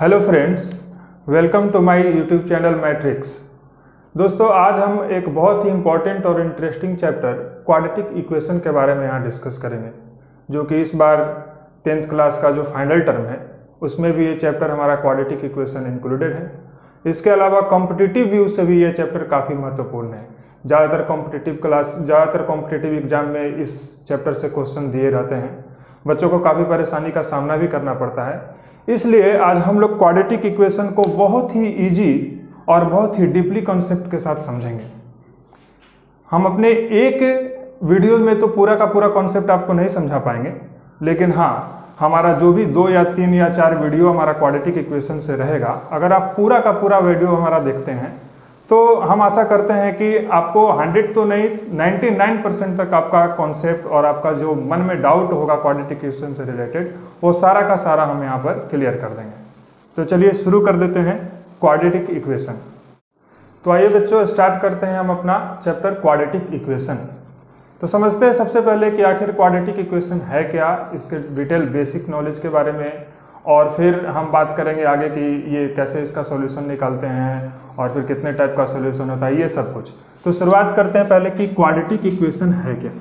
Hello friends, welcome to my YouTube channel Matrix. दोस्तों, आज हम एक बहुत ही इम्पॉर्टेंट और इंटरेस्टिंग चैप्टर क्वाड्रेटिक इक्वेशन के बारे में यहाँ डिस्कस करेंगे, जो कि इस बार 10th क्लास का जो फाइनल टर्म है उसमें भी ये चैप्टर हमारा क्वाड्रेटिक इक्वेशन इंक्लूडेड है। इसके अलावा कॉम्पिटिटिव व्यू से भी ये चैप्टर काफ़ी महत्वपूर्ण है। ज़्यादातर कॉम्पिटिटिव एग्जाम में इस चैप्टर से क्वेश्चन दिए रहते हैं। बच्चों को काफ़ी परेशानी का सामना भी करना पड़ता है, इसलिए आज हम लोग क्वाड्रेटिक इक्वेशन को बहुत ही इजी और बहुत ही डीपली कॉन्सेप्ट के साथ समझेंगे। हम अपने एक वीडियो में तो पूरा का पूरा कॉन्सेप्ट आपको नहीं समझा पाएंगे, लेकिन हाँ, हमारा जो भी 2 या 3 या 4 वीडियो हमारा क्वाड्रेटिक इक्वेशन से रहेगा, अगर आप पूरा का पूरा वीडियो हमारा देखते हैं तो हम आशा करते हैं कि आपको 100 तो नहीं 99% तक आपका कॉन्सेप्ट और आपका जो मन में डाउट होगा क्वाड्रेटिक इक्वेशन से रिलेटेड, वो सारा का सारा हम यहाँ पर क्लियर कर देंगे। तो चलिए शुरू कर देते हैं क्वाड्रेटिक इक्वेशन। तो आइए बच्चों, स्टार्ट करते हैं हम अपना चैप्टर क्वाड्रेटिक इक्वेशन। तो समझते हैं सबसे पहले कि आखिर क्वाड्रेटिक इक्वेशन है क्या, इसके डिटेल बेसिक नॉलेज के बारे में, और फिर हम बात करेंगे आगे कि ये कैसे इसका सॉल्यूशन निकालते हैं और फिर कितने टाइप का सॉल्यूशन होता है, ये सब कुछ। तो शुरुआत करते हैं पहले कि क्वाड्रेटिक इक्वेशन है क्या।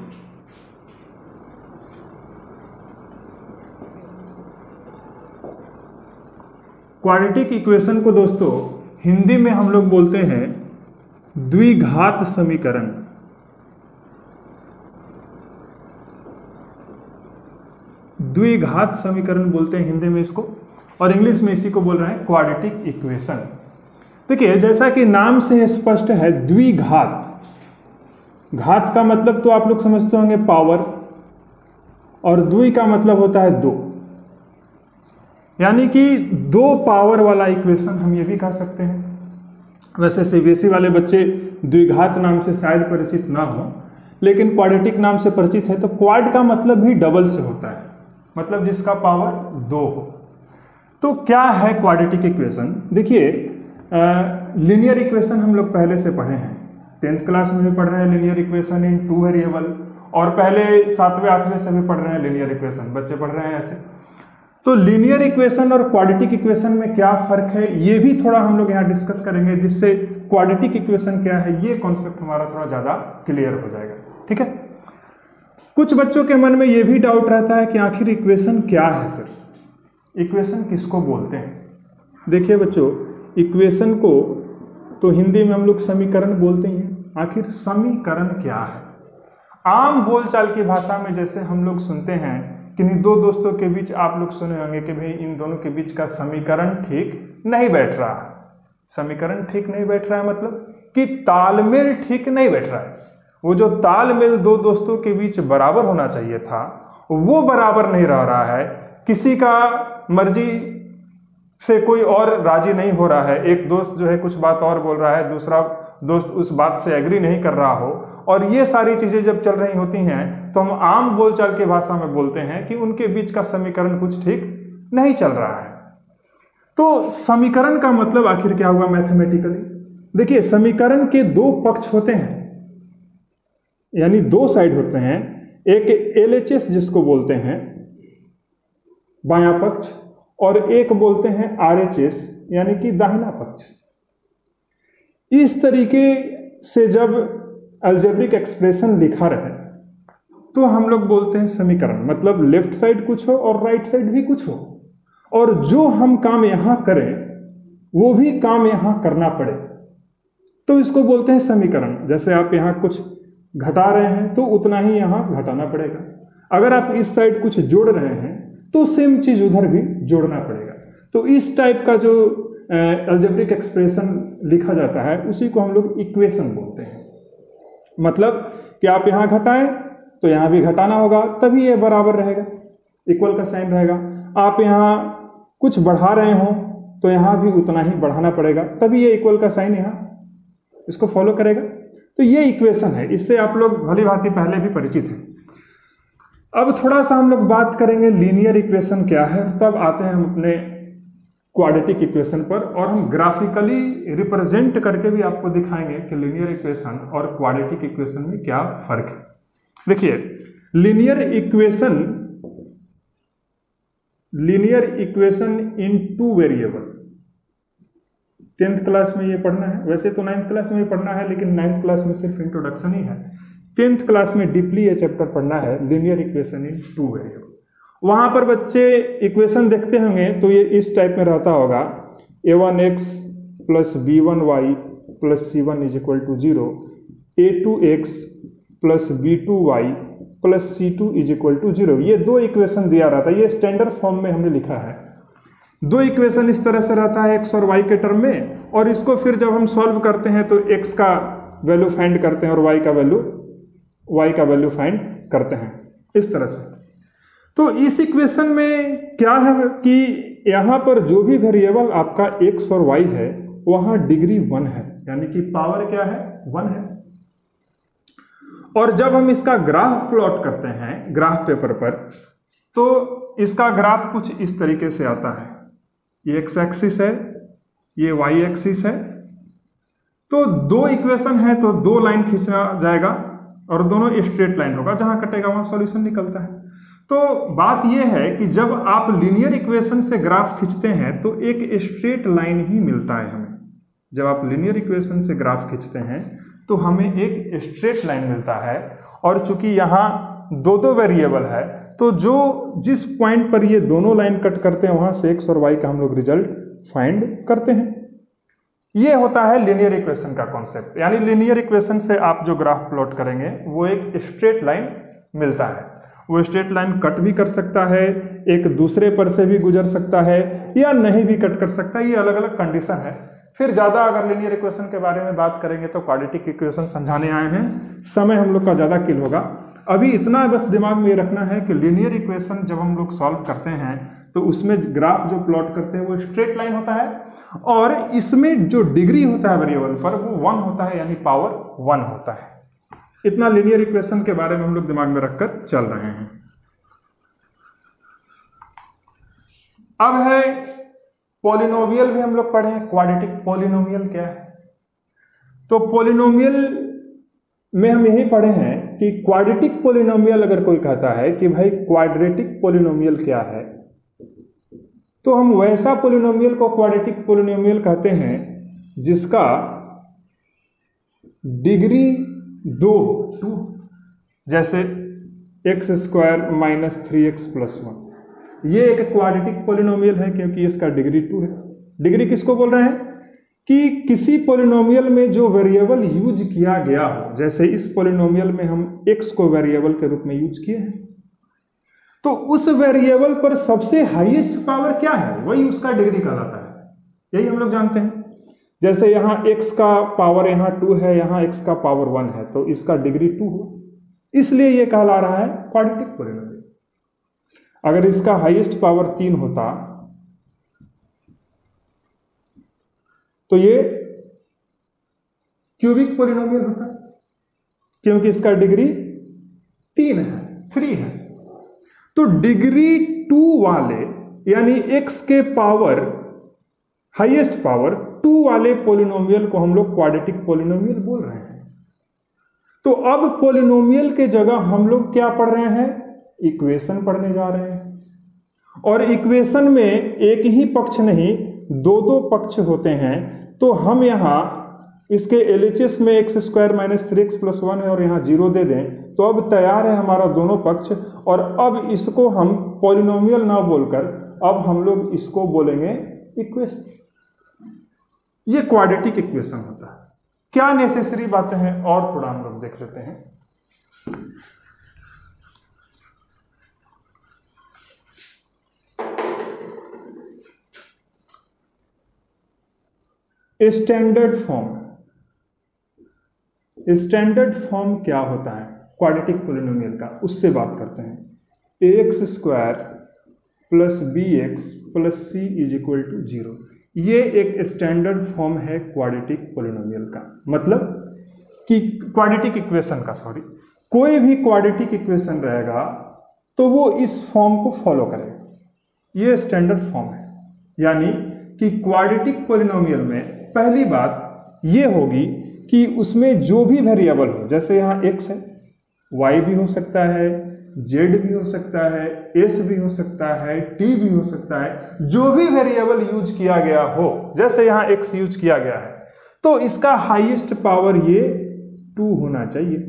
क्वाड्रेटिक इक्वेशन को दोस्तों हिंदी में हम लोग बोलते हैं द्विघात समीकरण। द्विघात समीकरण बोलते हैं हिंदी में इसको, और इंग्लिश में इसी को बोल रहे हैं क्वाड्रेटिक इक्वेशन। देखिए, जैसा कि नाम से स्पष्ट है, द्विघात। घात का मतलब तो आप लोग समझते होंगे पावर, और द्वि का मतलब होता है 2, यानी कि 2 पावर वाला इक्वेशन हम ये भी कह सकते हैं। वैसे सीबीएसई वाले बच्चे द्विघात नाम से शायद परिचित ना हो, लेकिन क्वाड्रेटिक नाम से परिचित है। तो क्वाड का मतलब भी डबल से होता है, मतलब जिसका पावर 2 हो। तो क्या है क्वाड्रेटिक इक्वेशन? देखिए, लीनियर इक्वेशन हम लोग पहले से पढ़े हैं, 10th क्लास में भी पढ़ रहे हैं लीनियर इक्वेशन इन 2 वेरिएबल, और पहले 7वें 8वें से भी पढ़ रहे हैं लीनियर इक्वेशन, बच्चे पढ़ रहे हैं ऐसे। तो लीनियर इक्वेशन और क्वाड्रेटिक इक्वेशन में क्या फर्क है, ये भी थोड़ा हम लोग यहाँ डिस्कस करेंगे, जिससे क्वाड्रेटिक इक्वेशन क्या है ये कॉन्सेप्ट हमारा थोड़ा ज़्यादा क्लियर हो जाएगा। ठीक है। कुछ बच्चों के मन में ये भी डाउट रहता है कि आखिर इक्वेशन क्या है सर, इक्वेशन किसको बोलते हैं। देखिए बच्चों, इक्वेशन को तो हिंदी में हम लोग समीकरण बोलते हैं। आखिर समीकरण क्या है? आम बोलचाल की भाषा में जैसे हम लोग सुनते हैं कि दो दोस्तों के बीच आप लोग सुने होंगे कि भाई इन दोनों के बीच का समीकरण ठीक नहीं बैठ रहा है। समीकरण ठीक नहीं बैठ रहा है मतलब कि तालमेल ठीक नहीं बैठ रहा है। वो जो तालमेल 2 दोस्तों के बीच बराबर होना चाहिए था, वो बराबर नहीं रह रहा है। किसी का मर्जी से कोई और राजी नहीं हो रहा है। एक दोस्त जो है कुछ बात और बोल रहा है, दूसरा दोस्त उस बात से एग्री नहीं कर रहा हो, और ये सारी चीजें जब चल रही होती हैं तो हम आम बोलचाल की भाषा में बोलते हैं कि उनके बीच का समीकरण कुछ ठीक नहीं चल रहा है। तो समीकरण का मतलब आखिर क्या हुआ मैथमेटिकली? देखिए, समीकरण के 2 पक्ष होते हैं, यानी 2 साइड होते हैं। एक LHS जिसको बोलते हैं बायां पक्ष, और एक बोलते हैं RHS यानी कि दाहिना पक्ष। इस तरीके से जब अलजेब्रिक एक्सप्रेशन लिखा रहे तो हम लोग बोलते हैं समीकरण, मतलब लेफ्ट साइड कुछ हो और राइट साइड भी कुछ हो, और जो हम काम यहां करें वो भी काम यहां करना पड़े, तो इसको बोलते हैं समीकरण। जैसे आप यहां कुछ घटा रहे हैं तो उतना ही यहां घटाना पड़ेगा। अगर आप इस साइड कुछ जोड़ रहे हैं तो सेम चीज उधर भी जोड़ना पड़ेगा। तो इस टाइप का जो अलजेब्रिक एक्सप्रेशन लिखा जाता है उसी को हम लोग इक्वेशन बोलते हैं। मतलब कि आप यहां घटाएं तो यहां भी घटाना होगा, तभी ये बराबर रहेगा, इक्वल का साइन रहेगा। आप यहां कुछ बढ़ा रहे हो तो यहां भी उतना ही बढ़ाना पड़ेगा, तभी ये इक्वल का साइन यहां इसको फॉलो करेगा। तो ये इक्वेशन है, इससे आप लोग भली भांति पहले भी परिचित हैं। अब थोड़ा सा हम लोग बात करेंगे लीनियर इक्वेशन क्या है, तब आते हैं हम अपने क्वाड्रेटिक इक्वेशन पर, और हम ग्राफिकली रिप्रेजेंट करके भी आपको दिखाएंगे कि लीनियर इक्वेशन और क्वाड्रेटिक इक्वेशन में क्या फर्क है। देखिए, linear equation in 2 variable, 10th class में ये पढ़ना है। वैसे तो 9th क्लास में ही पढ़ना है, लेकिन 9th क्लास में सिर्फ इंट्रोडक्शन ही है। 10th क्लास में डीपली ये चैप्टर पढ़ना है, linear equation in two variable. वहां पर बच्चे इक्वेशन देखते होंगे तो ये इस टाइप में रहता होगा, a1x plus b1y plus c1 is equal to 0, a2x plus b2y plus c2 is equal to 0। ये दो इक्वेशन दिया रहता है, ये स्टैंडर्ड फॉर्म में हमने लिखा है। दो इक्वेशन इस तरह से रहता है x और y के टर्म में, और इसको फिर जब हम सॉल्व करते हैं तो x का वैल्यू फाइंड करते हैं और y का वैल्यू फाइंड करते हैं, इस तरह से। तो इस इक्वेशन में क्या है कि यहां पर जो भी वेरिएबल आपका x और y है वहां डिग्री 1 है, यानी कि पावर क्या है, 1 है। और जब हम इसका ग्राफ प्लॉट करते हैं ग्राफ पेपर पर, तो इसका ग्राफ कुछ इस तरीके से आता है। ये एक्स एक्सिस है, ये वाई एक्सिस है। तो दो इक्वेशन है तो दो लाइन खींचना जाएगा और दोनों स्ट्रेट लाइन होगा, जहां कटेगा वहां सॉल्यूशन निकलता है। तो बात यह है कि जब आप लीनियर इक्वेशन से ग्राफ खींचते हैं तो एक स्ट्रेट लाइन ही मिलता है हमें। जब आप लीनियर इक्वेशन से ग्राफ खींचते हैं तो हमें एक स्ट्रेट लाइन मिलता है, और चूंकि यहाँ दो दो वेरिएबल है तो जिस पॉइंट पर ये दोनों लाइन कट करते हैं वहां से एक्स और वाई का हम लोग रिजल्ट फाइंड करते हैं। ये होता है लीनियर इक्वेशन का कॉन्सेप्ट, यानी लीनियर इक्वेशन से आप जो ग्राफ प्लॉट करेंगे वो एक स्ट्रेट लाइन मिलता है। वो स्ट्रेट लाइन कट भी कर सकता है, एक दूसरे पर से भी गुजर सकता है, या नहीं भी कट कर सकता है। ये अलग अलग कंडीशन है। फिर ज्यादा अगर लीनियर इक्वेशन के बारे में बात करेंगे तो क्वाड्रेटिक इक्वेशन समझाने आए हैं, समय हम लोग का ज्यादा किल होगा। अभी इतना बस दिमाग में रखना है कि लीनियर इक्वेशन जब हम लोग सॉल्व करते हैं तो उसमें ग्राफ जो प्लॉट करते हैं वो स्ट्रेट लाइन होता है, और इसमें जो डिग्री होता है वेरिएबल पर वो 1 होता है, यानी पावर 1 होता है। इतना लीनियर इक्वेशन के बारे में हम लोग दिमाग में रखकर चल रहे हैं। अब है पॉलिनोमियल, भी हम लोग पढ़े हैं। क्वाड्रेटिक पॉलिनोमियल क्या है? तो पॉलिनोमियल में हम यही पढ़े हैं कि क्वाड्रेटिक पॉलिनोमियल अगर कोई कहता है कि भाई क्वाड्रेटिक पॉलिनोमियल क्या है, तो हम वैसा पॉलिनोमियल को क्वाड्रेटिक पॉलिनोमियल कहते हैं जिसका डिग्री 2, जैसे x² माइनस 3x प्लस 1, ये एक क्वाड्रेटिक पॉलिनोमियल है क्योंकि इसका डिग्री 2 है। डिग्री किसको बोल रहे हैं? कि किसी पॉलिनोमियल में जो वेरिएबल यूज किया गया हो, जैसे इस पॉलिनोमियल में हम x को वेरिएबल के रूप में यूज किए हैं, तो उस वेरिएबल पर सबसे हाईएस्ट पावर क्या है, वही उसका डिग्री कहलाता है। यही हम लोग जानते हैं। जैसे यहाँ x का पावर यहाँ 2 है, यहाँ x का पावर 1 है, तो इसका डिग्री 2 हो, इसलिए ये कहला रहा है क्वाड्रेटिक पॉलिनोमियल। अगर इसका हाईएस्ट पावर 3 होता तो ये क्यूबिक पॉलिनोमियल होता, क्योंकि इसका डिग्री 3 है। तो डिग्री 2 वाले, यानी x के पावर हाईएस्ट पावर 2 वाले पॉलिनोमियल को हम लोग क्वाड्रेटिक पॉलिनोमियल बोल रहे हैं। तो अब पॉलिनोमियल के जगह हम लोग क्या पढ़ रहे हैं? इक्वेशन पढ़ने जा रहे हैं। और इक्वेशन में एक ही पक्ष नहीं, दो पक्ष होते हैं। तो हम यहाँ इसके LHS में x² माइनस 3x प्लस 1 है और यहाँ 0 दे दें तो अब तैयार है हमारा दोनों पक्ष। और अब इसको हम पॉलिनोमियल ना बोलकर अब हम लोग इसको बोलेंगे इक्वेशन। ये क्वाड्रेटिक इक्वेशन होता है। क्या नेसेसरी बातें हैं और थोड़ा हम लोग देख लेते हैं। स्टैंडर्ड फॉर्म क्या होता है क्वाड्रेटिक पॉलिनोमियल का, उससे बात करते हैं। ax² plus bx plus c is equal to 0, ये एक स्टैंडर्ड फॉर्म है क्वाड्रेटिक पॉलिनोमियल का। मतलब कि क्वाड्रेटिक इक्वेशन का, कोई भी क्वाड्रेटिक इक्वेशन रहेगा तो वो इस फॉर्म को फॉलो करेगा। ये स्टैंडर्ड फॉर्म है। यानी कि क्वाड्रेटिक पॉलिनोमियल में पहली बात ये होगी कि उसमें जो भी वेरिएबल हो, जैसे यहाँ x है, y भी हो सकता है, जेड भी हो सकता है, एस भी हो सकता है, टी भी हो सकता है, जो भी वेरिएबल यूज किया गया हो, जैसे यहां एक्स यूज किया गया है, तो इसका हाईएस्ट पावर ये 2 होना चाहिए।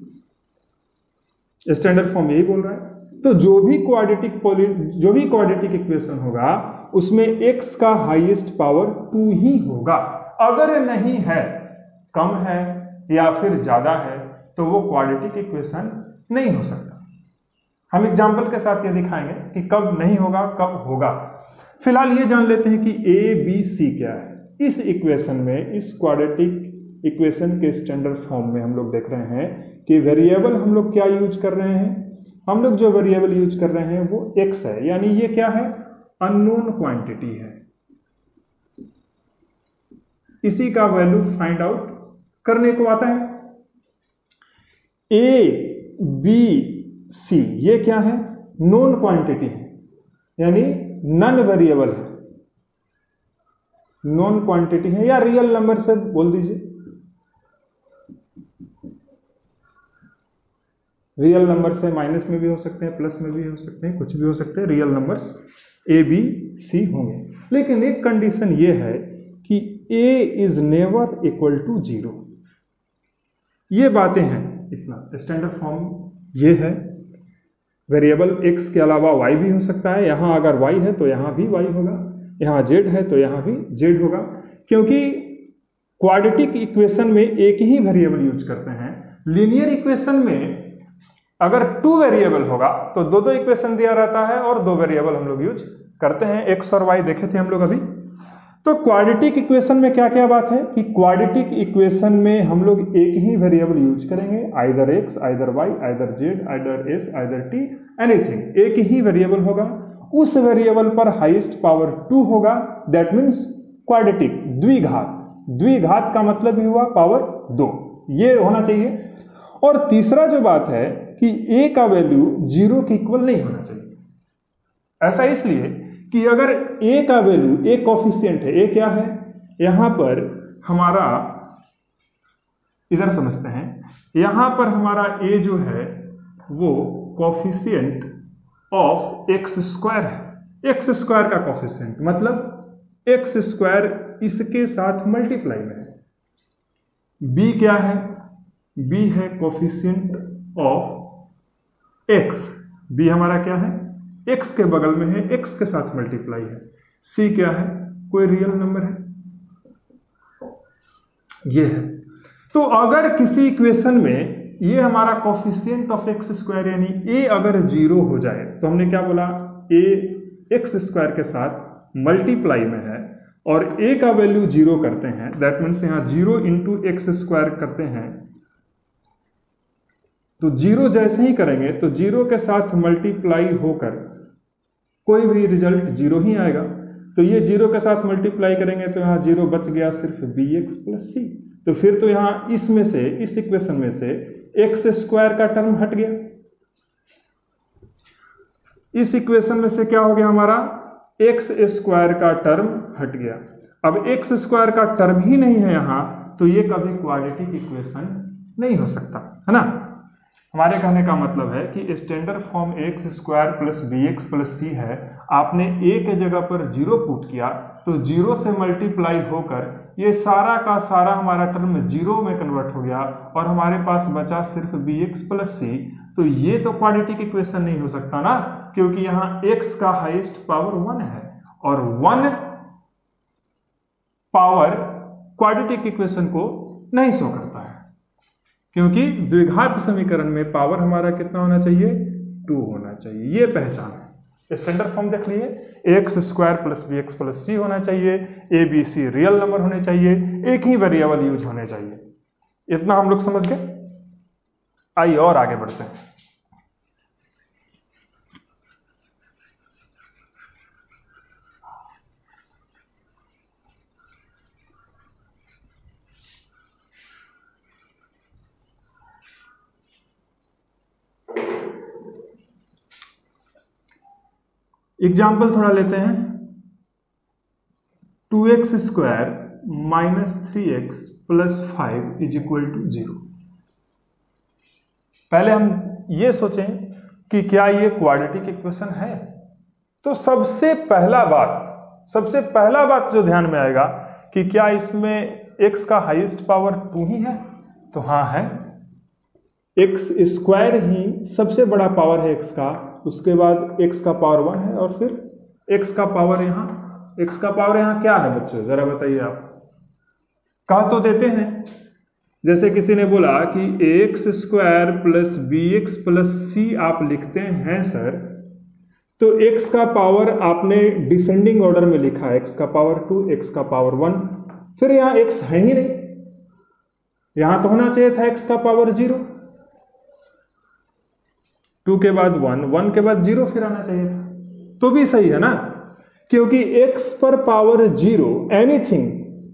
स्टैंडर्ड फॉर्म यही बोल रहा है। तो जो भी क्वाड्रेटिक इक्वेशन होगा उसमें x का हाईएस्ट पावर 2 ही होगा। अगर नहीं है, कम है या फिर ज्यादा है, तो वो क्वाड्रेटिक इक्वेशन नहीं हो सकता। हम एग्जांपल के साथ ये दिखाएंगे कि कब नहीं होगा, कब होगा। फिलहाल ये जान लेते हैं कि ए बी सी क्या है। इस इक्वेशन में, इस क्वाड्रेटिक इक्वेशन के स्टैंडर्ड फॉर्म में हम लोग देख रहे हैं कि वेरिएबल हम लोग क्या यूज कर रहे हैं। हम लोग जो वेरिएबल यूज कर रहे हैं वो x है, यानी ये क्या है, अननोन क्वांटिटी है। इसी का वैल्यू फाइंड आउट करने को आता है। ए बी सी ये क्या है, नोन क्वांटिटी है, यानी नन वेरिएबल है, नॉन क्वांटिटी है, या रियल नंबर से बोल दीजिए। रियल नंबर से माइनस में भी हो सकते हैं, प्लस में भी हो सकते हैं, कुछ भी हो सकते हैं। Real numbers A B C होंगे, लेकिन एक कंडीशन ये है कि A is never equal to 0। ये बातें हैं, इतना स्टैंडर्ड फॉर्म ये है। वेरिएबल x के अलावा y भी हो सकता है। यहां अगर y है तो यहां भी y होगा, यहां z है तो यहां भी z होगा, क्योंकि क्वाड्रेटिक इक्वेशन में एक ही वेरिएबल यूज करते हैं। लीनियर इक्वेशन में अगर 2 वेरिएबल होगा तो दो इक्वेशन दिया रहता है और 2 वेरिएबल हम लोग यूज करते हैं। x और y देखे थे हम लोग अभी। तो क्वाड्रेटिक इक्वेशन में क्या क्या बात है कि क्वाड्रेटिक इक्वेशन में हम लोग एक ही वेरिएबल यूज करेंगे, either x, either y, either z, either s, either t, anything. एक ही वेरिएबल होगा, उस वेरिएबल पर हाईएस्ट पावर 2 होगा। दैट मीन्स क्वाड्रेटिक, द्विघात। द्विघात का मतलब ही हुआ पावर 2, ये होना चाहिए। और तीसरा जो बात है कि a का वैल्यू 0 के इक्वल नहीं होना चाहिए। ऐसा इसलिए कि अगर a का वैल्यू, a कोफिशिएंट है, a क्या है, यहां पर हमारा, इधर समझते हैं, यहां पर हमारा a जो है वो कोफिशिएंट ऑफ एक्स स्क्वायर है। एक्स स्क्वायर का कोफिशिएंट मतलब एक्स स्क्वायर इसके साथ मल्टीप्लाई में है। b क्या है, b है कोफिशिएंट ऑफ x। b हमारा क्या है, x के बगल में है, x के साथ मल्टीप्लाई है। c क्या है, कोई रियल नंबर है, ये है। तो अगर किसी इक्वेशन में ये हमारा कोफिशिएंट ऑफ एक्स स्क्वायर यानी a अगर 0 हो जाए, तो हमने क्या बोला, a एक्स स्क्वायर के साथ मल्टीप्लाई में है और a का वैल्यू 0 करते हैं। दैट मीन्स यहां 0 इंटू एक्स स्क्वायर करते हैं, तो 0 जैसे ही करेंगे तो 0 के साथ मल्टीप्लाई होकर कोई भी रिजल्ट 0 ही आएगा। तो ये 0 के साथ मल्टीप्लाई करेंगे तो यहाँ 0 बच गया सिर्फ bx प्लस c। तो फिर तो यहाँ इसमें से, इस इक्वेशन में से एक्स स्क्वायर का टर्म हट गया। इस इक्वेशन में से क्या हो गया हमारा, एक्स स्क्वायर का टर्म हट गया। अब एक्स स्क्वायर का टर्म ही नहीं है यहाँ, तो ये कभी क्वाड्रेटिक इक्वेशन नहीं हो सकता, है ना। हमारे कहने का मतलब है कि standard form X square plus B x plus C है। आपने ए के जगह पर 0 पुट किया तो 0 से मल्टीप्लाई होकर ये सारा का सारा हमारा टर्म 0 में कन्वर्ट हो गया और हमारे पास बचा सिर्फ बी एक्स प्लस सी। तो ये तो क्वाड्रेटिक इक्वेशन नहीं हो सकता ना, क्योंकि यहाँ x का हाईएस्ट पावर 1 है और 1 पावर क्वाड्रेटिक इक्वेशन को नहीं शो करता है, क्योंकि द्विघात समीकरण में पावर हमारा कितना होना चाहिए, 2 होना चाहिए। ये पहचान है। स्टैंडर्ड फॉर्म देख लिए, X square plus B x plus C होना चाहिए, A B C real number होने चाहिए, एक ही वेरिएबल यूज होने चाहिए। इतना हम लोग समझ गए। आइए और आगे बढ़ते हैं। एग्जाम्पल थोड़ा लेते हैं। 2x square minus 3x plus 5 is equal to 0। पहले हम ये सोचें कि क्या ये क्वाड्रेटिक इक्वेशन है। तो सबसे पहला बात जो ध्यान में आएगा कि क्या इसमें x का हाईएस्ट पावर 2 ही है, तो हाँ है। x स्क्वायर ही सबसे बड़ा पावर है x का, उसके बाद x का पावर 1 है और फिर x का पावर यहाँ क्या है बच्चों, जरा बताइए आप। कहा तो देते हैं, जैसे किसी ने बोला कि X square plus B x plus C आप लिखते हैं सर, तो x का पावर आपने डिसेंडिंग ऑर्डर में लिखा है, x का पावर 2, x का पावर 1, फिर यहां x है ही नहीं, यहां तो होना चाहिए था x का पावर 0, 2 के बाद 1, 1 के बाद 0 फिर आना चाहिए था, तो भी सही है ना, क्योंकि x पर पावर 0 एनीथिंग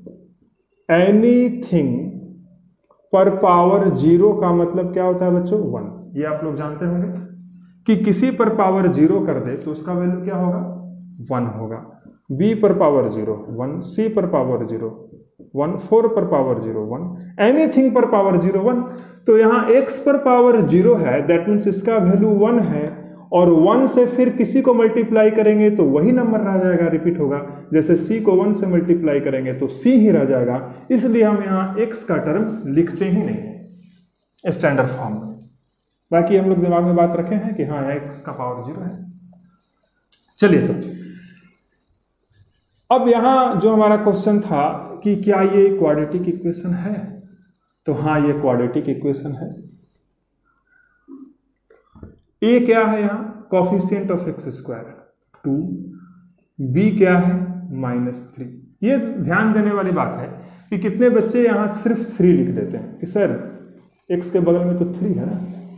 पर पावर 0 का मतलब क्या होता है बच्चों, 1। ये आप लोग जानते होंगे कि किसी पर पावर 0 कर दे तो उसका वैल्यू क्या होगा, 1 होगा। b पर पावर 0 1, c पर पावर 0 1, 4 पर पावर 0 1, एनीथिंग पर पावर 0 1। तो यहाँ x पर पावर 0 है, दैट मीन्स इसका वैल्यू 1 है, और 1 से फिर किसी को मल्टीप्लाई करेंगे तो वही नंबर रह जाएगा, रिपीट होगा। जैसे c को 1 से मल्टीप्लाई करेंगे तो c ही रह जाएगा, इसलिए हम यहाँ x का टर्म लिखते ही नहीं है स्टैंडर्ड फॉर्म में। बाकी हम लोग दिमाग में बात रखे हैं कि हाँ यहाँ x का पावर 0 है। चलिए, तो अब यहाँ जो हमारा क्वेश्चन था कि क्या ये क्वाड्रेटिक इक्वेशन है, तो हाँ ये क्वाड्रेटिक इक्वेशन है। ए क्या है यहाँ, coefficient of X square 2, B क्या है -3। ये ध्यान देने वाली बात है कि कितने बच्चे यहाँ सिर्फ 3 लिख देते हैं कि सर एक्स के बगल में तो 3 है ना,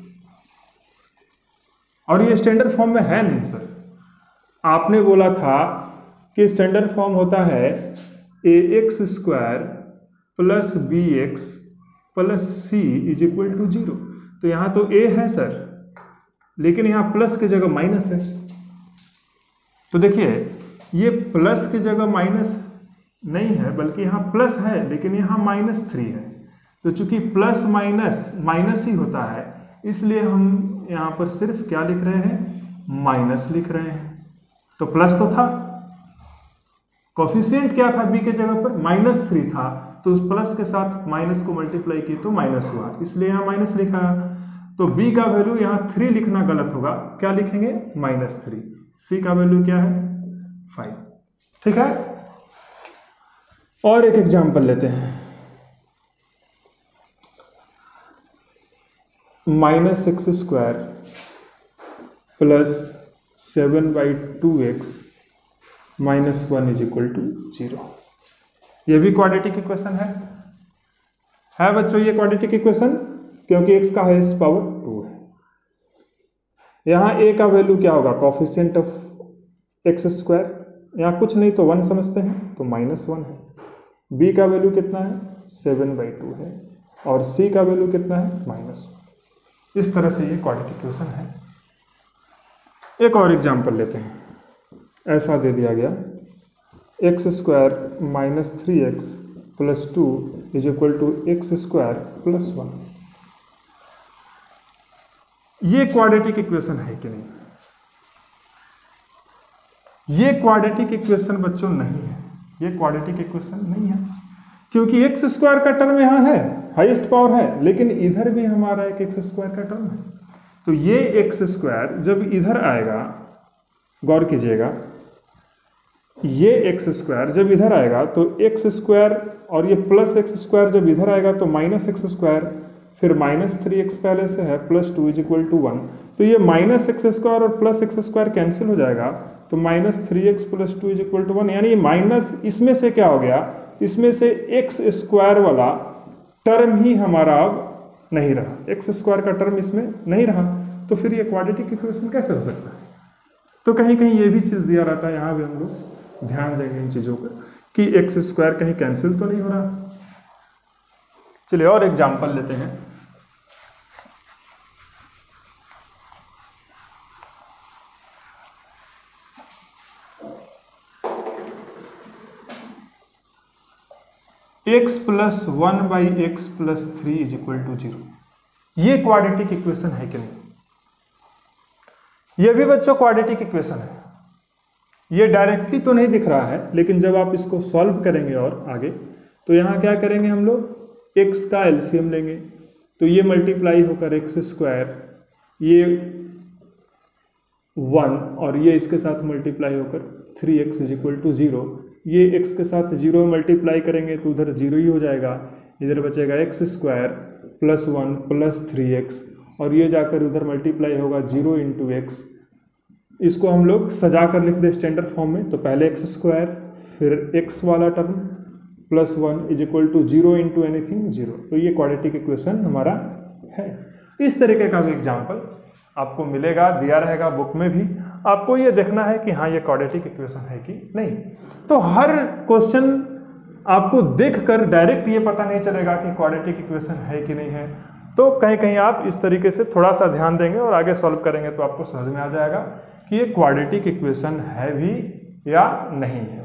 और ये स्टैंडर्ड फॉर्म में है नहीं सर। आपने बोला था कि स्टैंडर्ड फॉर्म होता है ax² plus bx plus c is equal to 0। तो यहाँ तो a है सर, लेकिन यहाँ प्लस की जगह माइनस है। तो देखिए ये प्लस की जगह माइनस नहीं है, बल्कि यहाँ प्लस है, लेकिन यहाँ -3 है। तो चूंकि प्लस माइनस माइनस ही होता है, इसलिए हम यहाँ पर सिर्फ क्या लिख रहे हैं, माइनस लिख रहे हैं। तो प्लस तो था, कोफिशिएंट क्या था b के जगह पर, -3 था, तो उस प्लस के साथ माइनस को मल्टीप्लाई किए तो माइनस हुआ, इसलिए यहाँ माइनस लिखा। तो b का वैल्यू यहाँ 3 लिखना गलत होगा, क्या लिखेंगे, -3। c का वैल्यू क्या है, 5। ठीक है, और एक एग्जांपल लेते हैं। -x² plus 7/2x -1 is equal to 0। ये भी क्वाड्रेटिक इक्वेशन है बच्चों, ये क्वाड्रेटिक इक्वेशन, क्योंकि x का हाईएस्ट पावर 2 है। यहाँ a का वैल्यू क्या होगा, कोफिशिएंट ऑफ x², यहाँ कुछ नहीं तो 1 समझते हैं, तो -1 है। b का वैल्यू कितना है, 7/2 है, और c का वैल्यू कितना है, -1। इस तरह से ये क्वाड्रेटिक इक्वेशन है। एक और एग्जांपल लेते हैं। ऐसा दे दिया गया x² -3x plus 2 is equal to x² plus 1। ये क्वाड्रेटिक इक्वेशन है कि नहीं, ये क्वाड्रेटिक इक्वेशन बच्चों नहीं है, ये क्वाड्रेटिक इक्वेशन नहीं है, क्योंकि x² का टर्म यहाँ है, हाईएस्ट पावर है, लेकिन इधर भी हमारा एक x² का टर्म है। तो ये x² जब इधर आएगा, गौर कीजिएगा, ये x² जब इधर आएगा तो x² और ये प्लस x² जब इधर आएगा तो -x², फिर -3x पहले से है, प्लस 2 इज इक्वल टू 1। तो ये -x² और प्लस x² कैंसिल हो जाएगा, तो -3x plus 2 is equal to 1। यानी माइनस इसमें से क्या हो गया, इसमें से x² वाला टर्म ही हमारा अब नहीं रहा, x² का टर्म इसमें नहीं रहा। तो फिर ये क्वाड्रेटिक इक्वेशन कैसे हो सकता है। तो कहीं कहीं ये भी चीज़ दिया रहता है, यहाँ भी हम लोग ध्यान देंगे इन चीज़ों पर कि x² कहीं कैंसिल तो नहीं हो रहा। चलिए और एग्जांपल लेते हैं। x plus 1/x plus 3 is equal to 0। ये क्वाड्रेटिक इक्वेशन है कि नहीं। ये भी बच्चों क्वाड्रेटिक इक्वेशन है। ये डायरेक्टली तो नहीं दिख रहा है, लेकिन जब आप इसको सॉल्व करेंगे और आगे, तो यहाँ क्या करेंगे हम लोग, x का एलसीएम लेंगे, तो ये मल्टीप्लाई होकर एक्स स्क्वायर, ये 1 और ये इसके साथ मल्टीप्लाई होकर 3x = 0, ये x के साथ 0 मल्टीप्लाई करेंगे तो उधर 0 ही हो जाएगा, इधर बचेगा x² + 1 + 3x और ये जाकर उधर मल्टीप्लाई होगा 0 × x। इसको हम लोग सजा कर लिख दे स्टैंडर्ड फॉर्म में, तो पहले x² फिर x वाला टर्म +1 = 0 × एनीथिंग 0। तो ये क्वाड्रेटिक इक्वेशन हमारा है। इस तरीके का भी एग्जाम्पल आपको मिलेगा, दिया रहेगा बुक में भी। आपको ये देखना है कि हाँ ये क्वाड्रेटिक इक्वेशन है कि नहीं। तो हर क्वेश्चन आपको देखकर डायरेक्ट ये पता नहीं चलेगा कि क्वाड्रेटिक इक्वेशन है कि नहीं है, तो कहीं कहीं आप इस तरीके से थोड़ा सा ध्यान देंगे और आगे सॉल्व करेंगे तो आपको समझ में आ जाएगा कि ये क्वाड्रेटिक इक्वेशन है भी या नहीं है।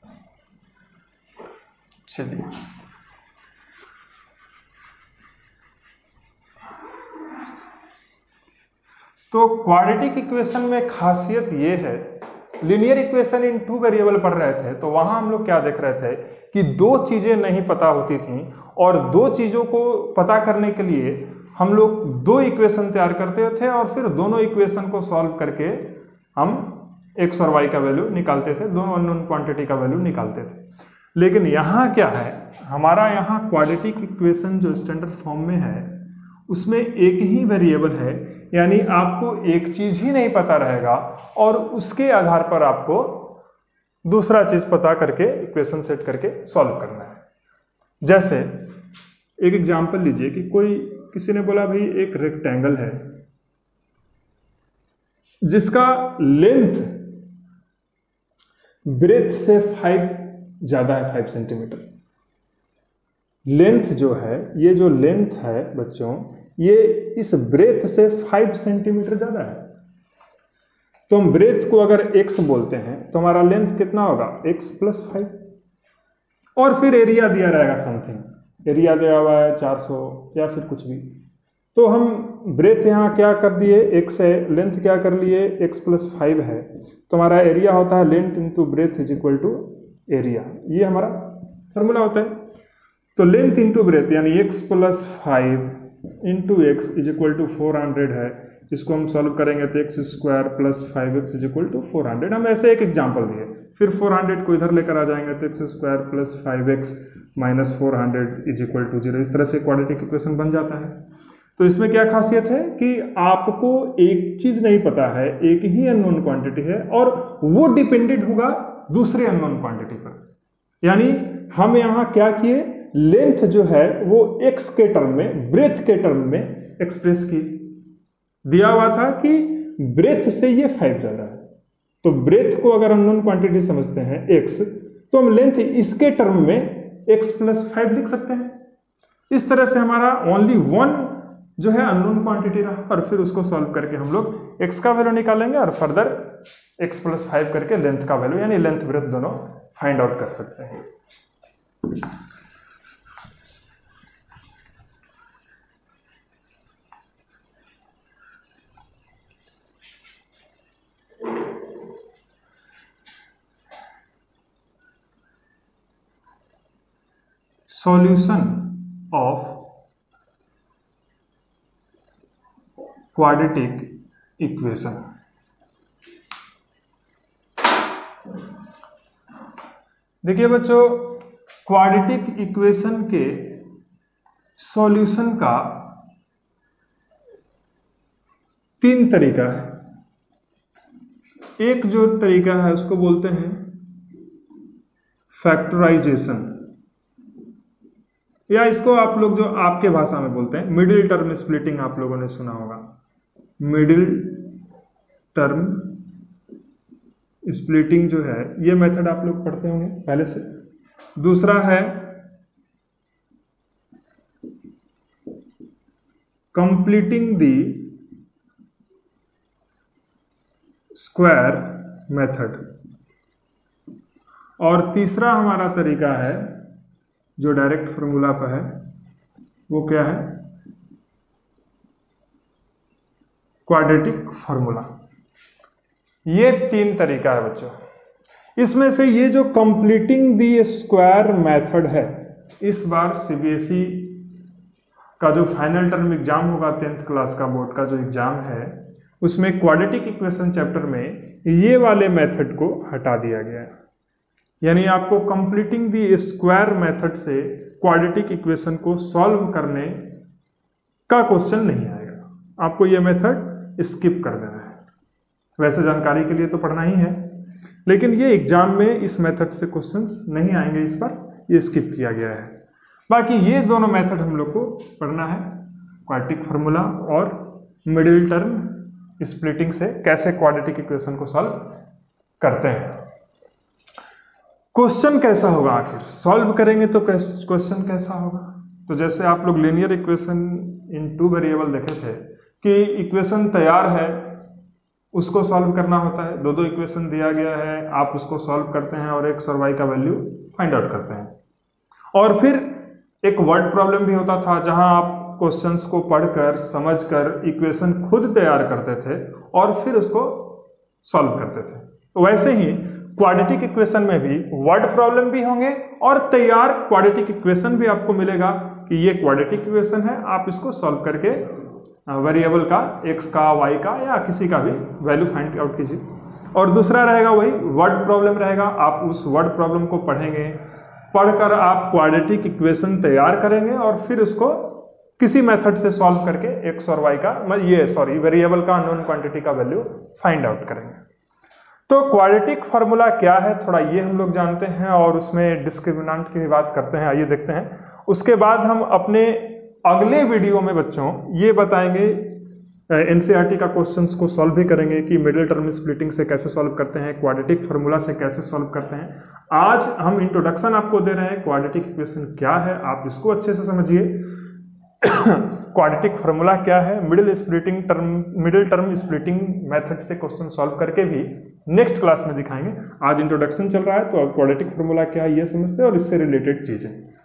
चलिए, तो क्वाड्रेटिक इक्वेशन में खासियत ये है, लीनियर इक्वेशन इन 2 वेरिएबल पढ़ रहे थे तो वहां हम लोग क्या देख रहे थे कि 2 चीजें नहीं पता होती थी और 2 चीजों को पता करने के लिए हम लोग 2 इक्वेशन तैयार करते थे और फिर दोनों इक्वेशन को सॉल्व करके हम x और y का वैल्यू निकालते थे, दोनों अननोन क्वांटिटी का वैल्यू निकालते थे। लेकिन यहाँ क्या है, हमारा यहाँ क्वाड्रेटिक इक्वेशन जो स्टैंडर्ड फॉर्म में है उसमें एक ही वेरिएबल है, यानी आपको एक चीज ही नहीं पता रहेगा और उसके आधार पर आपको दूसरा चीज पता करके इक्वेशन सेट करके सॉल्व करना है। जैसे एक एग्जांपल लीजिए कि किसी ने बोला भाई एक रेक्टेंगल है जिसका लेंथ ब्रेथ से 5 ज्यादा है, 5 सेंटीमीटर। लेंथ जो है, ये जो लेंथ है बच्चों, ये इस ब्रेथ से 5 सेंटीमीटर ज्यादा है। तो हम ब्रेथ को अगर x बोलते हैं तो हमारा लेंथ कितना होगा, x + 5। और फिर एरिया दिया रहेगा समथिंग, एरिया दिया हुआ है 400 या फिर कुछ भी। तो हम ब्रेथ यहाँ क्या कर दिए, x है, लेंथ क्या कर लिए, x + 5 है, तो हमारा एरिया होता है लेंथ × ब्रेथ = एरिया। ये हमारा फॉर्मूला होता है। तो लेंथ × ब्रेथ यानी x + 5 × x = 400 है। इसको हम सॉल्व करेंगे तो x² + 5x = 400। हम ऐसे एक एग्जांपल दिए, फिर 400 को इधर लेकर आ जाएंगे तो x² + 5x - 400 = 0। इस तरह से क्वाड्रेटिक इक्वेशन बन जाता है। तो इसमें क्या खासियत है कि आपको एक चीज नहीं पता है, एक ही अननोन क्वांटिटी है और वो डिपेंडेंट होगा दूसरे अननोन क्वांटिटी पर। यानी हम यहाँ क्या किए, लेंथ जो है वो x के टर्म में, ब्रेथ के टर्म में एक्सप्रेस किए। दिया हुआ था कि ब्रेथ से ये 5 ज्यादा है, तो ब्रेथ को अगर अननोन क्वांटिटी समझते हैं x, तो हम लेंथ इसके टर्म में x + 5 लिख सकते हैं। इस तरह से हमारा ओनली 1 जो है अननोन क्वांटिटी रहा और फिर उसको सॉल्व करके हम लोग x का वैल्यू निकालेंगे और फर्दर x + 5 करके लेंथ का वैल्यू यानी लेंथ ब्रेथ दोनों फाइंड आउट कर सकते हैं। Solution of quadratic equation। देखिए बच्चों, क्वाड्रेटिक इक्वेशन के सॉल्यूशन का 3 तरीका है। एक जो तरीका है उसको बोलते हैं फैक्टराइजेशन, या इसको आप लोग जो आपके भाषा में बोलते हैं मिडिल टर्म स्प्लिटिंग, आप लोगों ने सुना होगा। मिडिल टर्म स्प्लिटिंग जो है ये मेथड आप लोग पढ़ते होंगे पहले से। दूसरा है कंप्लीटिंग द स्क्वायर मेथड, और तीसरा हमारा तरीका है जो डायरेक्ट फॉर्मूला पर है, वो क्या है, क्वाड्रेटिक फॉर्मूला। ये 3 तरीका है बच्चों। इसमें से ये जो कंप्लीटिंग दी स्क्वायर मेथड है, इस बार सीबीएसई का जो फाइनल टर्म एग्जाम होगा 10th क्लास का बोर्ड का जो एग्जाम है, उसमें क्वाड्रेटिक इक्वेशन चैप्टर में ये वाले मेथड को हटा दिया गया है। यानी आपको कंप्लीटिंग दी स्क्वायर मेथड से क्वाड्रेटिक इक्वेशन को सॉल्व करने का क्वेश्चन नहीं आएगा, आपको ये मेथड स्किप कर देना है। वैसे जानकारी के लिए तो पढ़ना ही है, लेकिन ये एग्जाम में इस मेथड से क्वेश्चंस नहीं आएंगे, इस पर ये स्किप किया गया है। बाकी ये दोनों मेथड हम लोग को पढ़ना है, क्वाड्रेटिक फार्मूला और मिडिल टर्म स्प्लिटिंग से कैसे क्वाड्रेटिक इक्वेशन को सॉल्व करते हैं। क्वेश्चन कैसा होगा, आखिर सॉल्व करेंगे तो क्वेश्चन कैसा होगा। तो जैसे आप लोग लीनियर इक्वेशन इन 2 वेरिएबल देखे थे कि इक्वेशन तैयार है, उसको सॉल्व करना होता है। 2 इक्वेशन दिया गया है, आप उसको सॉल्व करते हैं और x और y का वैल्यू फाइंड आउट करते हैं। और फिर एक वर्ड प्रॉब्लम भी होता था जहां आप क्वेश्चंस को पढ़कर समझकर इक्वेशन खुद तैयार करते थे और फिर उसको सॉल्व करते थे। तो वैसे ही क्वाड्रेटिक इक्वेशन में भी वर्ड प्रॉब्लम भी होंगे और तैयार क्वाड्रेटिक इक्वेशन भी आपको मिलेगा कि ये क्वाड्रेटिक इक्वेशन है, आप इसको सॉल्व करके वेरिएबल का x का y का या किसी का भी वैल्यू फाइंड आउट कीजिए। और दूसरा रहेगा वही वर्ड प्रॉब्लम रहेगा, आप उस वर्ड प्रॉब्लम को पढ़ेंगे, पढ़कर आप क्वाड्रेटिक इक्वेशन तैयार करेंगे और फिर उसको किसी मेथड से सॉल्व करके x और y का वेरिएबल का अननोन क्वांटिटी का वैल्यू फाइंड आउट करेंगे। तो क्वाड्रेटिक फार्मूला क्या है, थोड़ा ये हम लोग जानते हैं और उसमें डिस्क्रिमिनेंट की भी बात करते हैं, आइए देखते हैं। उसके बाद हम अपने अगले वीडियो में बच्चों ये बताएंगे, एनसीईआरटी का क्वेश्चंस को सॉल्व भी करेंगे कि मिडिल टर्म स्प्लिटिंग से कैसे सॉल्व करते हैं, क्वाड्रेटिक फार्मूला से कैसे सॉल्व करते हैं। आज हम इंट्रोडक्शन आपको दे रहे हैं, क्वाड्रेटिक इक्वेशन क्या है आप इसको अच्छे से समझिए, क्वाड्रेटिक फार्मूला क्या है, मिडिल टर्म स्प्लिटिंग मेथड से क्वेश्चन सॉल्व करके भी नेक्स्ट क्लास में दिखाएंगे। आज इंट्रोडक्शन चल रहा है तो अब क्वाड्रेटिक फार्मूला क्या है ये समझते हैं और इससे रिलेटेड चीजें।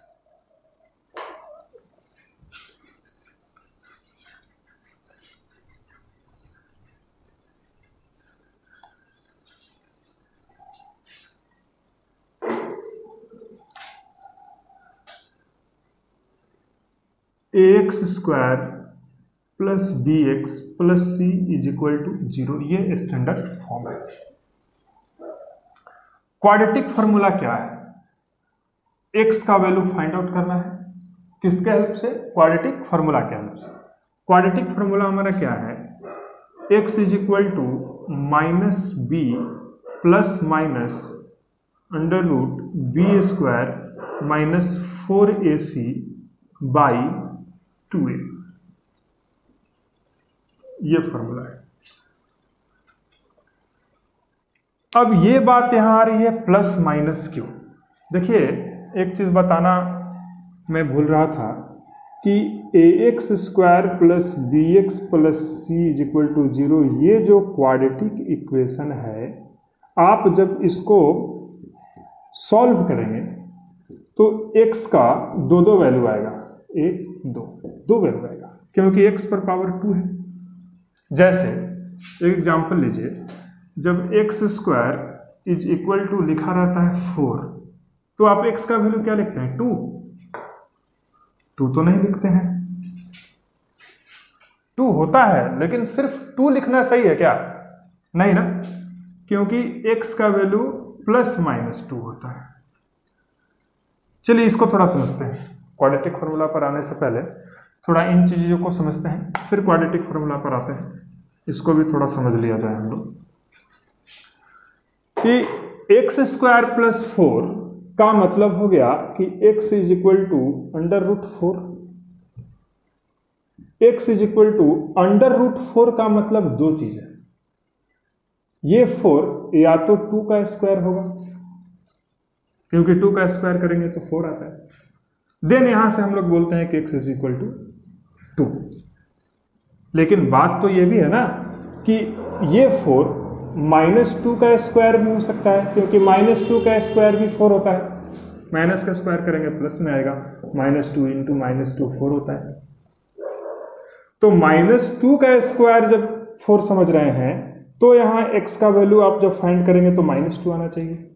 ax square plus bx plus c is equal to 0, ये स्टैंडर्ड फॉर्म है। क्वाड्रेटिक फार्मूला क्या है, x का वैल्यू फाइंड आउट करना है, किसके हेल्प से, क्वाड्रेटिक फार्मूला के हेल्प से। क्वाड्रेटिक फार्मूला हमारा क्या है, x is equal to minus B plus minus under root B square minus 4ac by 2a, ये फॉर्मूला है। अब ये बात यहां आ रही है प्लस माइनस क्यों। देखिए एक चीज बताना मैं भूल रहा था कि ax square plus bx plus c is equal to 0, ये जो क्वाड्रेटिक इक्वेशन है, आप जब इसको सॉल्व करेंगे तो x का दो वैल्यू आएगा, 1 2 वैल्यू आएगा, क्योंकि x पर पावर 2 है। जैसे एक एग्जांपल लीजिए, जब x square is equal to लिखा रहता है 4, तो आप x का वैल्यू क्या लिखते हैं, 2 तो नहीं लिखते हैं, 2 होता है लेकिन सिर्फ 2 लिखना सही है क्या, नहीं ना, क्योंकि x का वैल्यू प्लस माइनस 2 होता है। चलिए इसको थोड़ा समझते हैं, क्वाड्रेटिक फार्मूला पर आने से पहले थोड़ा इन चीज़ों को समझते हैं, फिर क्वाड्रेटिक फार्मूला पर आते हैं। इसको भी थोड़ा समझ लिया जाए हम लोग कि x स्क्वायर प्लस 4 का मतलब हो गया कि x is equal to under root 4। x is equal to under root 4 का मतलब दो चीज है, ये 4 या तो 2 का स्क्वायर होगा, क्योंकि 2 का स्क्वायर करेंगे तो 4 आता है, देन यहां से हम लोग बोलते हैं कि x इज इक्वल टू 2। लेकिन बात तो ये भी है ना कि ये 4 -2 का स्क्वायर भी हो सकता है, क्योंकि -2 का स्क्वायर भी 4 होता है, माइनस का स्क्वायर करेंगे प्लस में आएगा, -2 इंटू -2 4 होता है। तो -2 का स्क्वायर जब 4 समझ रहे हैं तो यहाँ x का वैल्यू आप जब फाइंड करेंगे तो -2 आना चाहिए।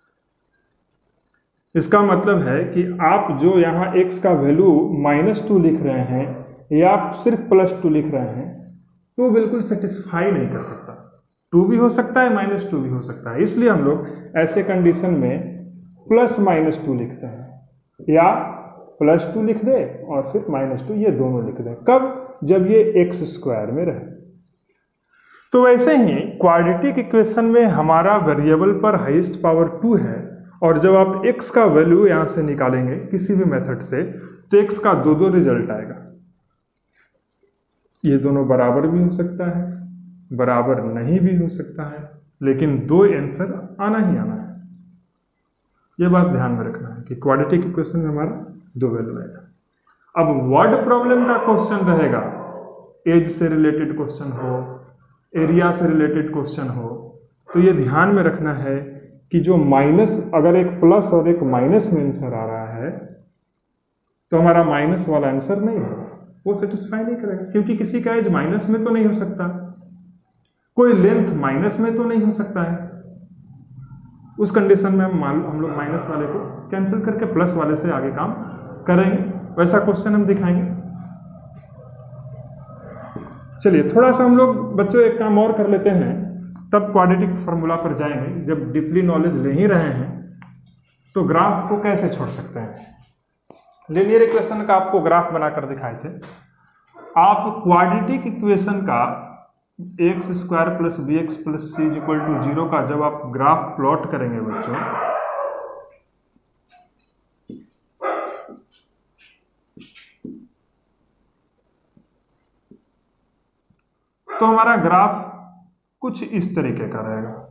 इसका मतलब है कि आप जो यहाँ x का वैल्यू -2 लिख रहे हैं या आप सिर्फ +2 लिख रहे हैं तो बिल्कुल सेटिस्फाई नहीं कर सकता। 2 भी हो सकता है, -2 भी हो सकता है। इसलिए हम लोग ऐसे कंडीशन में +-2 लिखते हैं या +2 लिख दे और फिर -2, ये दोनों लिख दें। कब? जब ये x² में रहे। तो वैसे ही क्वाड्रेटिक इक्वेशन में हमारा वेरिएबल पर हाईएस्ट पावर 2 है और जब आप x का वैल्यू यहाँ से निकालेंगे किसी भी मेथड से तो x का 2 रिजल्ट आएगा। ये दोनों बराबर भी हो सकता है, बराबर नहीं भी हो सकता है, लेकिन 2 आंसर आना ही आना है। ये बात ध्यान में रखना है कि क्वाड्रेटिक इक्वेशन में हमारा 2 वैल्यू आएगा। अब वर्ड प्रॉब्लम का क्वेश्चन रहेगा, एज से रिलेटेड क्वेश्चन हो, एरिया से रिलेटेड क्वेश्चन हो, तो ये ध्यान में रखना है कि जो माइनस, अगर एक प्लस और एक माइनस में आंसर आ रहा है तो हमारा माइनस वाला आंसर नहीं होगा, वो सेटिस्फाई नहीं करेगा, क्योंकि किसी का एज माइनस में तो नहीं हो सकता, कोई लेंथ माइनस में तो नहीं हो सकता है। उस कंडीशन में हम लोग माइनस वाले को कैंसिल करके प्लस वाले से आगे काम करेंगे। वैसा क्वेश्चन हम दिखाएंगे। चलिए थोड़ा सा हम लोग बच्चों एक काम और कर लेते हैं, तब क्वाड्रेटिक फार्मूला पर जाएंगे। जब डीपली नॉलेज ले ही रहे हैं तो ग्राफ को कैसे छोड़ सकते हैं। लीनियर इक्वेशन का आपको ग्राफ बनाकर दिखाए थे। आप क्वाड्रेटिक इक्वेशन का x² + bx + c = 0 का जब आप ग्राफ प्लॉट करेंगे बच्चों, तो हमारा ग्राफ कुछ इस तरीके का रहेगा।